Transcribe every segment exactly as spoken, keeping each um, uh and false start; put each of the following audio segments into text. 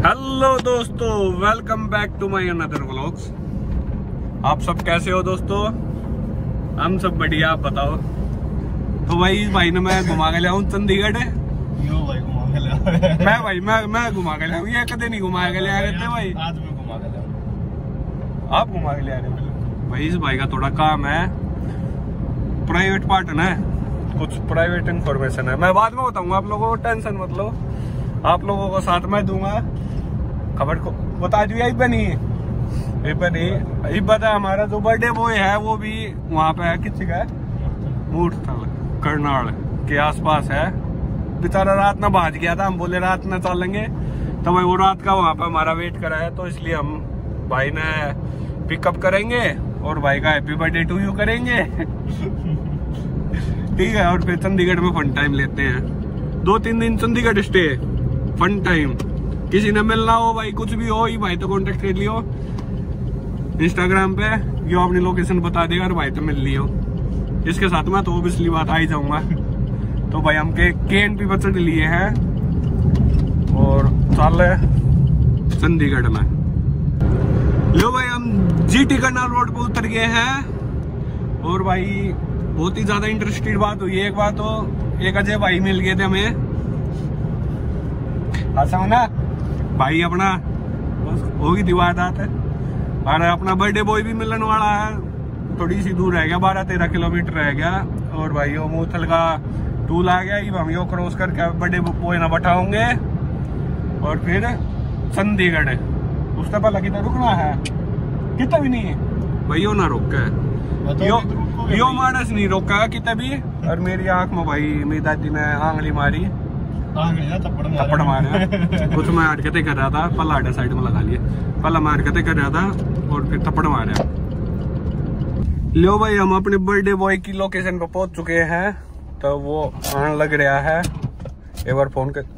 Hello दोस्तों, welcome back to my another vlogs. आप सब कैसे हो दोस्तों? हम सब बढ़िया, आप बताओ। तो भाई इस भाई ने मैं घुमा के लिया हूँ चंडीगढ़। यो भाई घुमा के लिया मैं भाई मैं मैं घुमा के लिया हूँ, ये कदे नहीं घुमा के लिया रहते भाई। आज मैं घुमा के लिया। आप घुमा के लिया रहे भाई। इस भाई का थोड़ा काम है, प्राइवेट पार्ट है, कुछ प्राइवेट इंफॉर्मेशन है। मैं बाद में बताऊंगा आप लोगों को, टेंशन मत लो। आप लोगों को साथ में दूंगा, खबर को बता दिया। बनी बता हमारा जो बर्थडे बॉय है वो भी वहाँ पे है। किसी का मूर्थल करनाल के आसपास है। बेचारा रात में भाज गया था, हम बोले रात में चलेंगे, तो भाई वो रात का वहाँ पे हमारा वेट करा है। तो इसलिए हम भाई ने पिकअप करेंगे और भाई का हैप्पी बर्थडे टू यू करेंगे। ठीक है, और फिर चंडीगढ़ में फन टाइम लेते हैं। दो तीन दिन चंडीगढ़ स्टे, फन टाइम। किसी ने मिलना हो भाई, कुछ भी हो, ये भाई तो कांटेक्ट कर लियो इंस्टाग्राम पे, यो अपनी लोकेशन बता देगा और भाई तो मिल लियो। इसके साथ में तो ऑब्वियसली बात आ ही जाऊंगा। तो भाई हम के केन पी बचत लिए हैं और चल रहे चंडीगढ़ में। लो भाई हम जीटी करनाल रोड पे उतर गए हैं। और भाई बहुत ही ज्यादा इंटरेस्टेड बात हुई है। एक बात तो एक अजय भाई मिल गए थे हमें। अच्छा ना भाई, अपना होगी दिवादात है और अपना बर्थडे बॉय भी मिलने वाला है। थोड़ी सी दूर रह गया, बारह तेरह किलोमीटर रह गया। और भाई वो मूथल का टूल आ गया, हम यो क्रॉस करके बर्थडे बॉय ना बैठाओगे और फिर चंडीगढ़। उससे पहले कितना रुकना है, कितना भी नहीं है भाई, यो ना रोका है, यो यो मानस नहीं रोका कितना भी। और मेरी आंख में भाई मेरी दादी ने आंगली मारी, थप्पड़ मारा। कुछ मैं हरकतें कर रहा था, पहला आडा साइड में लगा लिए, पहला मैं हरकतें कर रहा था और फिर थप्पड़ मारा। लो भाई हम अपने बर्थडे बॉय की लोकेशन पे पहुंच चुके हैं। तो वो आने लग रहा है। एक बार फोन कर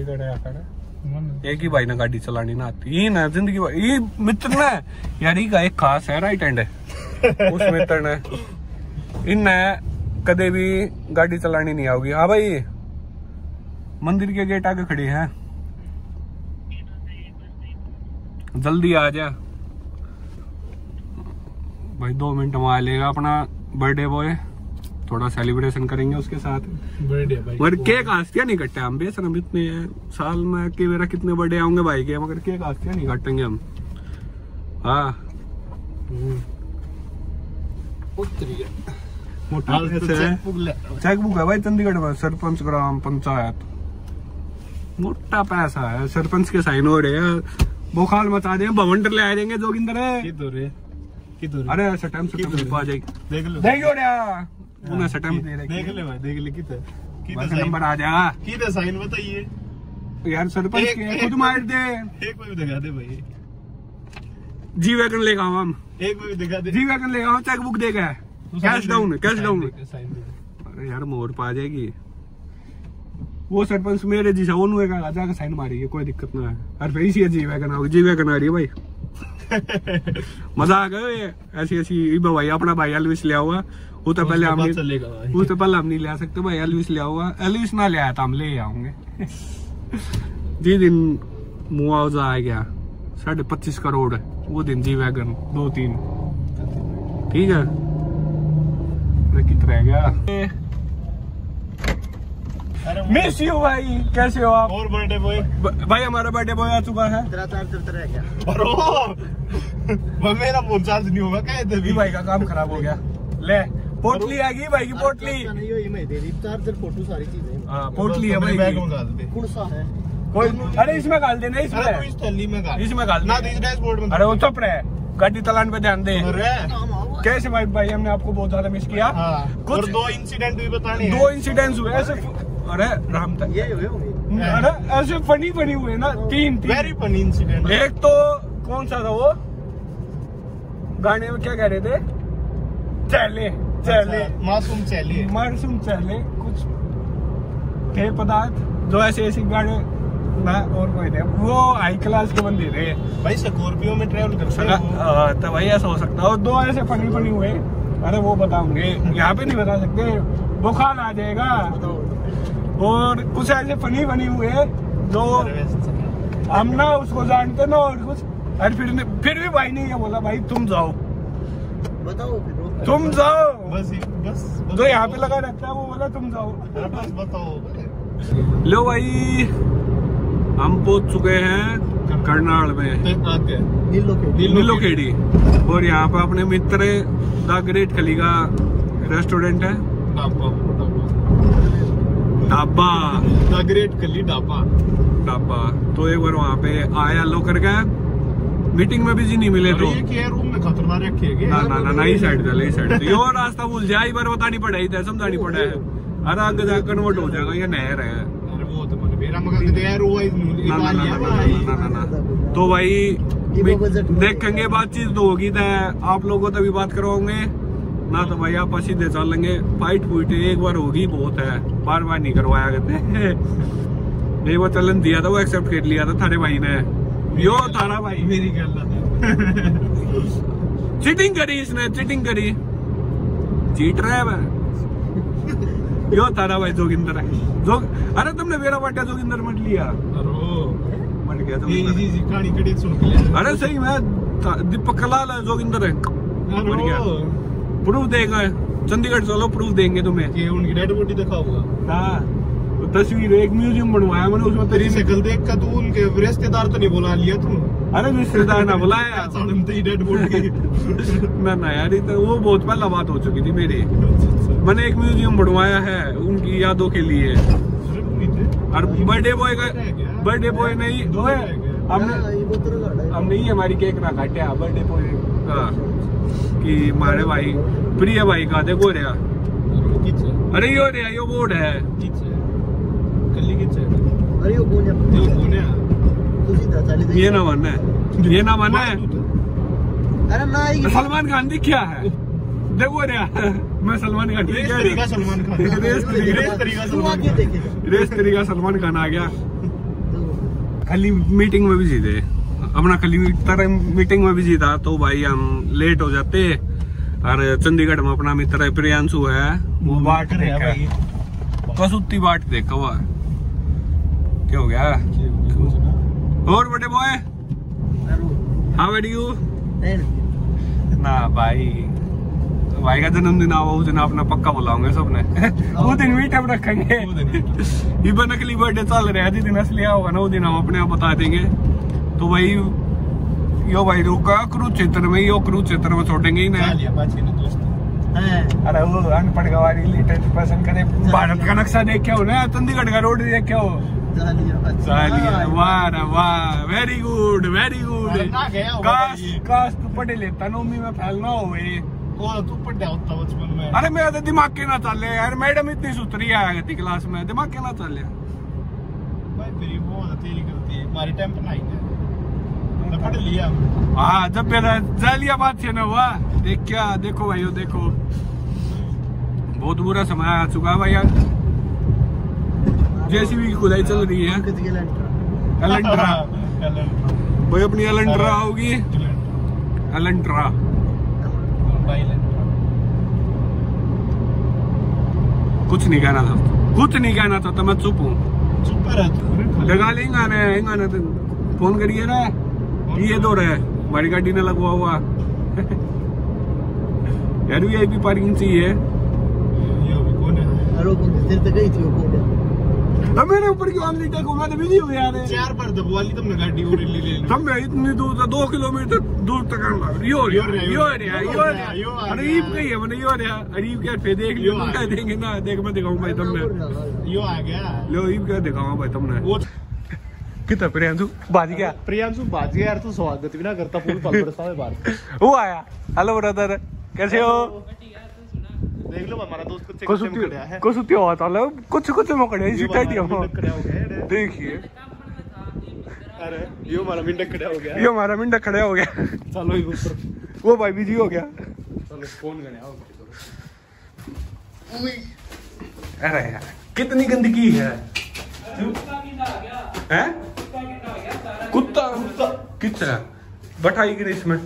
एक ही भाई ने गाड़ी चलानी ना आती, ये ना जिंदगी ये मित्र ना यार, का एक खास है राइट हैंड उस मित्र ने, इन कदे भी गाड़ी चलानी नहीं आओगी। हाँ भाई, मंदिर के गेट आगे खड़ी है, जल्दी आ जा भाई। दो मिनट में आ लेगा अपना बर्थडे बॉय, थोड़ा सेलिब्रेशन करेंगे उसके साथ। बर्थडे भाई मगर केक आस्तियां नहीं कटते हम, बेसन हम इतने साल में कि मेरा कितने बर्थडे आऊंगे भाई के, मगर केक आस्तियां नहीं काटेंगे हम। हाँ मोटा चेकबुक है भाई चंडीगढ़ में, सरपंच ग्राम पंचायत, मोटा पैसा है। सरपंच के साइन हो रहे हैं, बोखाल मचा दे, भवंडर ले आ जाएंगे जोगिंदर है। अरे ऐसा टाइम से टाइम आ जाएगी, देख लो देख लो उन्हें ऐसा टाइम दे रहे, देख ले भाई, देख ले कितना नंबर आ जाएगा। कितना साइन बताइए यार, सरपंच के खुद मार दे। एक बार दिखा दे भाई, जी वैगन लेगा हम, एक बार दिखा दे। जी वैगन लेगा, चेकबुक देगा, कैश डाउन कैश डाउन। अरे यार मोर पा जाएगी। वो सरपंच मेरे जी सा ओनू का जाकर साइन मारी है, कोई दिक्कत ना है। और फिर इसी जी वैगन आओ, जी वैगन आ रही है भाई। मजा आ गया ऐसी ऐसी भाई। अपना भाई एलविस लिया हुआ, वो तो पहले हम वो तो पहले हम नहीं ले सकते भाई। एलविस लिया हुआ, एलविस ना ले आया था, हम ले आऊंगे। जी दिन मुआवजा आ गया साढ़े पच्चीस करोड़, वो दिन जी वैगन दो तीन। ठीक है, कितना रह गया। मिस यू भाई, कैसे हो आप? और बर्थडे बॉय भाई हमारा बर्थडे बॉय आ चुका है। तेरा चार्जर रह गया। और मेरा फोन चार्ज नहीं होगा कहते भी। भाई का काम खराब हो गया। ले पोटली आ गई भाई की, पोटली चार्जर फोटो सारी चीजें। हाँ पोटली है भाई, बैग में डाल दे। कौन सा है? कोई अरे इसमें डाल देना, इसमें इस थैली में डाल, इसमें डाल ना डैशबोर्ड में। अरे वो चुप रहे, गाड़ी चलाने पे ध्यान दे। कैसे भाई भाई हमने आपको बहुत ज्यादा मिस किया। कुछ दो इंसिडेंट भी बताने, दो इंसिडेंट्स हुए ऐसे। अरे राम तक ये अरे ऐसे फनी फनी हुए ना, तीन तीन वेरी फनी इंसिडेंट। एक तो कौन सा था वो गाने में क्या कह रहे थे, चले चले मासूम चले मासूम चले, कुछ थे पदार्थ जो ऐसे ऐसे गाने ना, और कोई नहीं, वो हाई क्लास के बंदे थे भाई। स्कॉर्पियो में ट्रेवल कर सकते हैं तो भाई ऐसा हो सकता है। और दो ऐसे फनी फनी हुए, अरे वो बताऊंगे, यहाँ पे नहीं बता सकते, बुखार आ जाएगा। और कुछ ऐसे फनी फनी हुए जो हम ना उसको जानते ना और कुछ, और फिर ने, फिर भी भाई ने ये बोला भाई तुम जाओ, बताओ फिर तुम जाओ, बस बस जो यहाँ पे लगा रहता है वो बोला तुम जाओ। बस बताओ। लो भाई हम पहुंच चुके हैं करनाल में, नीलोखेड़ी, और यहाँ पे अपने मित्र द ग्रेट खली का रेस्टोरेंट है, ढाबा द ग्रेट खली ढाबा ढाबा। तो एक बार वहाँ पे आया लो करके, मीटिंग में बिजी नहीं मिले तो ये रूम में खतरनाक रखे ना ना ना नई साइड चले, इस साइड यो रास्ता भूल जाए, बार बतानी पड़ेगी था, समझानी पड़ा है, अरे आगे जाकर कन्वर्ट हो जाएगा, ये नहर है। अरे वो तो मैंने मेरा मगर दे यार वो ना ना ना ना ना ना। तो भाई देखेंगे, बातचीत तो होगी, आप लोगों तो भी बात करवाओगे ना, तो भाई आप सीधे चलेंगे, फाइट फूट एक बार होगी बहुत है, बार बार नहीं करवाया करते। नहीं वो चलन दिया था, वो एक्सेप्ट कर लिया था थारे भाई ने, यो थारा भाई मेरी गल चीटिंग करी, इसने चीटिंग करी, चीट रहा है मैं। यो तारा भाई जोगिंदर है, जो अरे तुमने मेरा बट्टा जोगिंदर मत लिया, मत गया कहानी कड़ी सुन के। अरे सही में दीपक कलाल है, जोगिंदर है, मत गया। प्रूफ देगा, चंडीगढ़ चलो प्रूफ देंगे तुम्हें कि उनकी डेड बॉडी दिखाऊंगा। हाँ तस्वीर, एक म्यूजियम बनवाया मैंने, उसमें तेरी शक्ल देख कर तू उनके रिश्तेदार तो नहीं बुला लिया तुम? अरे रिश्तेदार ना बुलाया डेड बॉडी ना ना यार, तो वो बहुत पहला बात हो चुकी थी मेरी। मैंने एक म्यूजियम बनवाया है उनकी यादों के लिए, और बर्थडे बॉय का, बर्थडे बॉय नहीं हमने हमने ही हमारी केक ना काटा, बर्थडे बॉय का कि हमारे भाई प्रिय भाई का देखो रहा, अरे यो रे यो बोर्ड है, ये ना मानना है, ये ना मानना है। सलमान खान दी क्या है, देखो रे मैं सलमान खान, सलमान खान रेस तरीका सलमान खान आ गया। खाली मीटिंग में बिजी थे, अपना खाली मीटिंग में बिजी था, तो भाई हम लेट हो जाते। और चंडीगढ़ में अपना मित्र प्रियांशु है, वो बाट भाई कसूती बाट देखा हुआ, क्या हो गया? और बड़े बॉय हाउ आर यू? ना भाई भाई का जन्मदिन आओ, उस दिन अपना पक्का बुलाओगे सबने। वो दिन मीटअप रखेंगे, ये नकली बर्थडे चल रहा है, जिस दिन असली होगा ना, उस दिन हम अपने आप बता देंगे। तो भाई यो भाई रुका कुरुक्षेत्र में, यो कुरुक्षेत्र में छोड़ेंगे ही ना। अरे वो अनपढ़ गवारी लेटेस्ट पसंद करे, भारत का नक्शा देखे हो ना, चंडीगढ़ का रोड देखे हो, वाह वाह, वेरी गुड वेरी गुड। काश काश तू पढ़े लेता, नौवीं में फैलना हो तू पढ़ा होता बचपन में। अरे मेरा तो दिमाग के ना चले यार, मैडम इतनी सुथरी आया थी क्लास में, दिमाग के ना चले भाई, तेरी वो तेरी गलती है, हमारे टाइम पे नहीं पढ़ लिया। हाँ जब मेरा जालिया बात से ना हुआ, देख क्या देखो भाई, देखो बहुत बुरा समय आ चुका है भाई, जेसीबी की खुदाई चल रही है, एलेंट्रा भाई, अपनी एलेंट्रा होगी, एलेंट्रा कुछ नहीं कहना था, कुछ नहीं कहना था, तो मैं चुप हूँ, चुप रह। लगा लेंगे फोन करिए ना, ये दो रहे हमारी गाड़ी ने लगवा हुआ यार, वी आई पी पार्किंग चाहिए। अब मेरे ऊपर क्यों आमली टेक मैं तो बिजी हो गया यार, चार बार दबवा ली तुमने गाड़ी, और ले ले तुम इतनी दूर से दो किलोमीटर दूर तक यो यो यो यो अरीब कही है मैंने, यो अरीब क्या फिर देख लियो, देंगे ना, देख मैं दिखाऊं भाई तुमने, यो आ गया लो, अरीब क्या दिखाऊंगा भाई तुमने। कितना प्रियांशु बाज गया, प्रियांशु बाज गया यार, तू स्वागत भी ना करता, फूल पल बरसा में बाहर वो आया। हेलो ब्रदर कैसे हो? देख लो हमारा दोस्त कुछ कुछ है, कुछ कुछ हुआ था, कुछ कुछ मकड़े इसी टाइट हो, देखिए अरे ये हमारा मिंडक खड़ा हो गया, ये हमारा मिंडक खड़ा हो गया। चलो ऊपर, वो भाई बिजी हो गया, चलो फोन करने आओ। अरे यार कितनी गंदगी है, हैं? कुत्ता कुत्ता कितना बैठाई गिरी इसमें,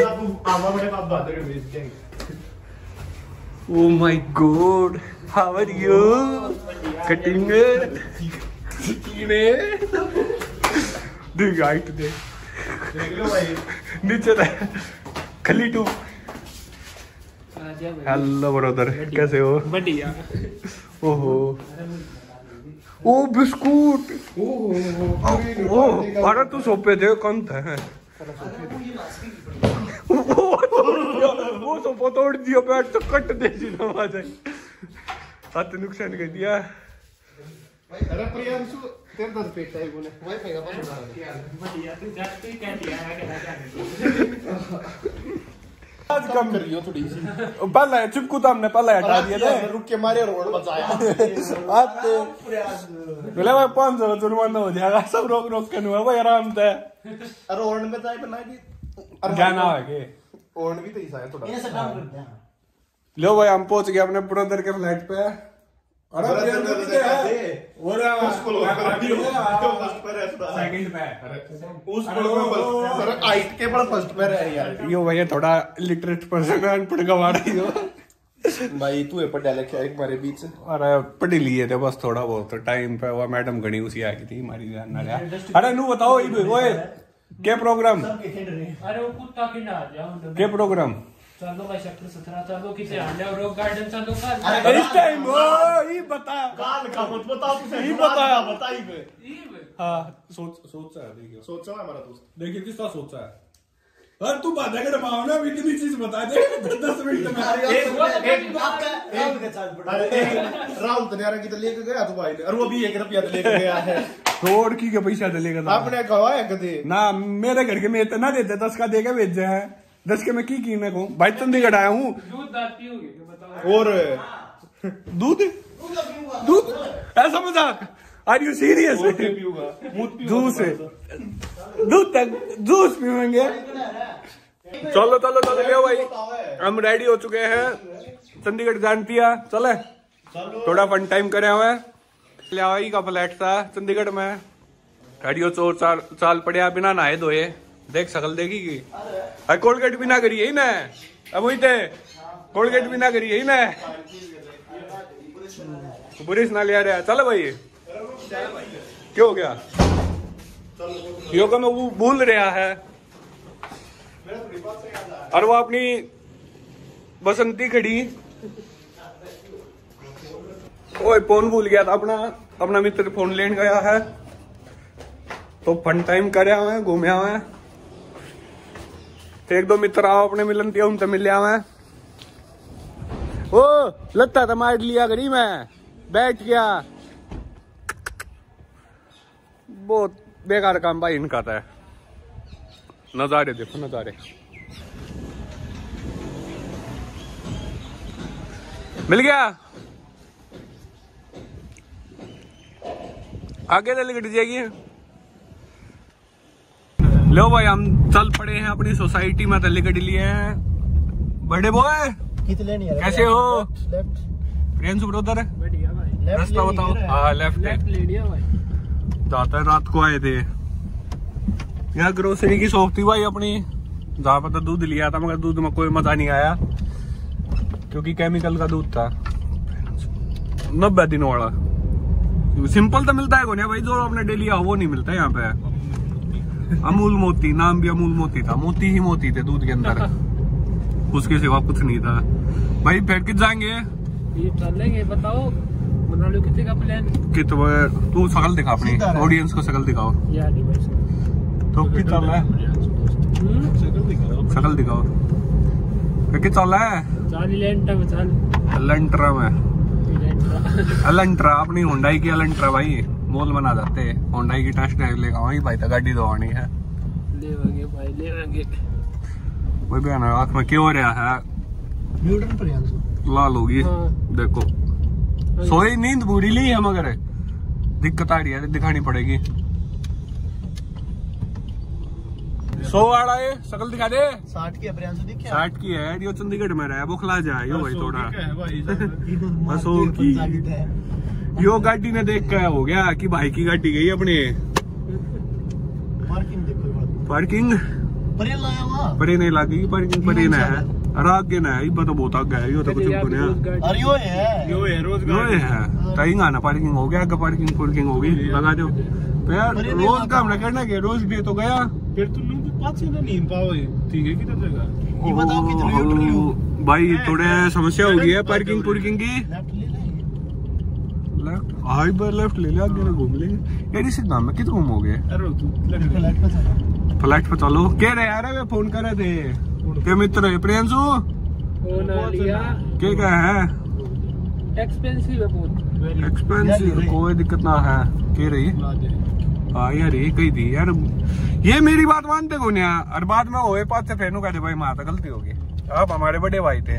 oh my god, how are you? Cutting देख हाइट दे देख लो भाई नीचे दे खली टू। हेलो ब्रदर कैसे हो? बढ़िया। ओहो ओ बिस्कुट ओ अरे तू सोपे दे कौन था है वो सोपा तोड़ दिया पैर तो कट दे जी ना हाथ नुकसान कर दिया। अरे प्रियांशु तेरे दस पेट है बोले वाईफाई का पासवर्ड बढ़िया तू जाते क्या दिया है क्या आज कम कर लियो थोड़ी सी पहले चिपकू तो हमने पहले हटा दिया था रुक के मारे रोड बचाया आते बोले भाई पाँच सौ जुर्माना हो जाएगा सब रोक रोक के नुआ भाई आराम से अरे ओन में जाए बना दी जाना है के ओन भी तो ही साया थोड़ा ऐसा काम करते हैं। लो भाई हम पहुंच गए अपने ब्रदर के फ्लैट पे। अरे सेकंड पे उस पर हाइट के बड़ा फर्स्ट पे रह यार यो भैया थोड़ा लिटरेट पर्सन है अनपढ़ का वाड़ा यो भाई तू पढ़ डाले क्या एक हमारे बीच अरे पढ़ लिए थे बस थोड़ा बहुत टाइम पे वो मैडम घनी उसी आ गई थी हमारी ध्यान ना लिया। अरे नू बताओ ओए क्या प्रोग्राम अरे वो कुत्ता की ना जाओ क्या प्रोग्राम चलो भाई सेक्टर सत्रह चलो किसे आंडे और रॉक गार्डन चलो अरे इस टाइम ओ ये बता काल का मत बताओ तुझे ये बता बता ही बे हां सोच सोचा है देखियो सोचा है हमारा दोस्त देखिए किसका सोचा है। अरे तू बात है माओ ना इतनी चीज बता दे दस मिनट में एक एक आपका राहुल तनियारा की तो लेके गया तो भाई और वो भी एक रुपया तो लेके गया है रोड की के पैसा देगा आपने कहा है कदे ना मेरे घर के में इतना देते दस का देके भेजे हैं दस के मैं की की मैं कहूँ भाई चंडीगढ़ आया हूँ दूध दाती होगी तो बताओ और दूध दूध ऐसा मजाक आर यू सीरियस जूस दूध तक जूस पीवेंगे। चलो चलो चलो लियो भाई हम रेडी हो चुके हैं चंडीगढ़ जानती है चले थोड़ा फन टाइम करे हुए लियावाई का फ्लैट था चंडीगढ़ में रेडियो चोर चार साल पड़े बिना नहाए धोए देख सकल देगी की अरे कोलगेट भी ना करी यही ना अब वही थे कोलगेट भी ना करी यही ना पुलिस ना लिया रहा चलो भाई क्यों हो गया योगा में वो भूल रहा है और वो अपनी बसंती खड़ी ओए फोन भूल गया था अपना अपना मित्र फोन लेने गया है तो फन टाइम करे हुए घूमे हुए तो एक दो मित्र आओ अपने मिलन दिया उनसे मिल हुए ओ लगता था मार लिया करी मैं बैठ गया बहुत बेकार काम भाई इनका था। नजारे देखो नजारे मिल गया आगे ले लेकर जाएगी। लो भाई हम चल पड़े हैं अपनी सोसाइटी में तले कट लिए हैं बड़े बॉय कैसे हो प्रियांशु ब्रदर बढ़िया भाई रास्ता बताओ। हाँ लेफ्ट लेफ्ट ले लिया भाई जाता है रात को आए थे यहाँ ग्रोसरी की शॉप थी भाई अपनी जहाँ पर तो दूध लिया था मगर दूध में कोई मजा नहीं आया क्योंकि केमिकल का दूध था नब्बे दिन वाला सिंपल तो मिलता है को नहीं भाई जो अपने डेली आओ वो नहीं मिलता यहाँ पे। अमूल मोती नाम भी अमूल मोती था मोती ही मोती थे दूध के अंदर उसके सिवा कुछ नहीं था भाई फिर कित जाएंगे ये चलेंगे बताओ बना लो कितने का प्लान कित तू शकल दिखा अपनी ऑडियंस को शकल दिखाओ यार नहीं भाई तो कित चल रहा है शकल दिखाओ कित चल रहा है चाली लेंटा में चाल अलंट्रा में अलंट्रा अपनी हुंडई की अलंट्रा भाई मोल बना जाते हुंडई की टेस्ट ड्राइव लेगा वही भाई तो गाड़ी तो आनी है लेवांगे भाई लेवांगे वही बहन आँख में क्यों हो रहा है न्यूटन पर लाल होगी हाँ। देखो सोई नींद पूरी ली है मगर दिक्कत आ रही है दिखानी पड़ेगी। सौ वाला है शकल दिखा दे साठ की प्रियांशु दिख क्या साठ की है यो चंडीगढ़ में रहा बुखला जाए यो भाई थोड़ा बस सौ की यो गाड़ी ने देख कर हो गया कि भाई की गाड़ी गई अपने पार्किंग देखो पार्किंग परे लाया वहां परे नहीं लगी पार्किंग परे ना है और आगे ना है ये तो बहुत आगे है यो तो कुछ नहीं अरे यो है यो है रोजगार यो है कहीं आना पार्किंग हो गया पार्किंग पार्किंग होगी लगा दो तो यार रोज काम ना करना के रोज डे तो गया फिर तुम पाँच ना नहीं पाओ ठीक है किधर जगह ये बताओ कितने लीटर भाई थोड़े समस्या हो गई है पार्किंग पार्किंग की लेफ्ट हाई पर लेफ्ट ले ले आगे घूम लेंगे यार इस नाम में कितने घूम हो गए फ्लैट पे चलो कह रहे यार वे फोन कर रहे थे के मित्र है प्रियंशु क्या क्या है एक्सपेंसिव है बहुत एक्सपेंसिव कोई दिक्कत ना है कह रही हाँ यार ये कही थी यार ये मेरी बात मानते कौन है और बाद में होए पास से फेनू कहते भाई माता गलती होगी आप हमारे बड़े भाई थे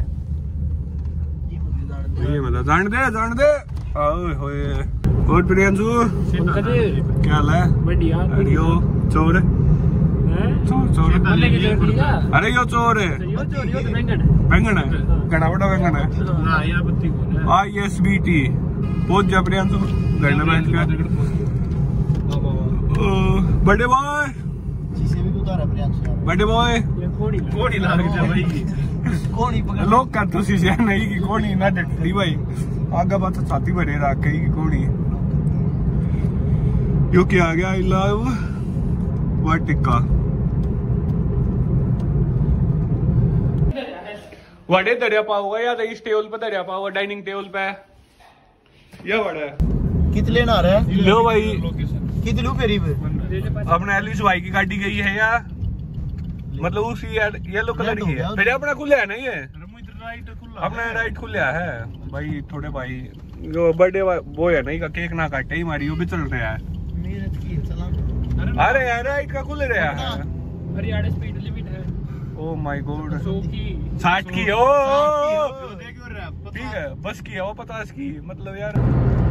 ये मतलब जान दे जान दे ओए होए और प्रियंशु क्या हाल है बढ़िया अरियो चोर चोर चोर अरे यो चोर है बैंगन है घना बड़ा बैंगन है आई एस बी टी पहुंच जा प्रियंशु घर में बैठ कर बड़े बॉय बड़े बॉय लोग कर तो शीशे नहीं की कोनी ना डटती भाई आगे बात छाती भरे रख गई की कोनी यो क्या आ गया आई लव वाटिका वड़े दरिया पाओगा या तो इस टेबल पे दरिया पाओगा डाइनिंग टेबल पे या वड़ा कितने ना रहा है लो भाई कितने फेरी पे अपने एलिस भाई की गाड़ी गई है या मतलब उसी येलो कलर की है फिर अपना खुला है नहीं है अपना राइट खुला है भाई थोड़े भाई जो बर्थडे बॉय है नहीं का केक ना काटे ही मारी वो भी चल रहा है अरे यार राइट का खुल रहा है हरियाणा स्पीड लिमिट है ओ माय गॉड सौ की साठ की ओ ठीक है बस की है वो पचास की मतलब यार